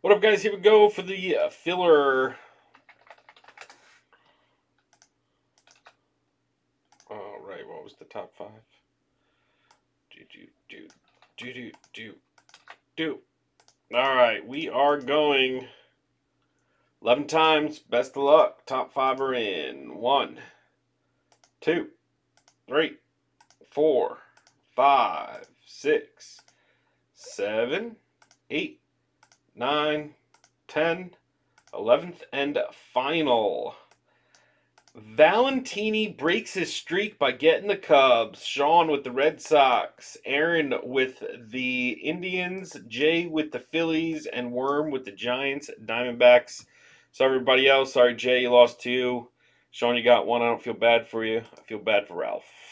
What up, guys? Here we go for the filler. All right, what was the top five? Do. All right, we are going 11 times. Best of luck. Top five are in. 1, 2, 3, 4, 5, 6, 7, 8, 9, 10, 11th and final. Valentini breaks his streak by getting the Cubs. Sean with the Red Sox. Aaron with the Indians. Jay with the Phillies. And Worm with the Giants. Diamondbacks. So everybody else. Sorry, Jay, you lost 2. Sean, you got 1. I don't feel bad for you. I feel bad for Ralph.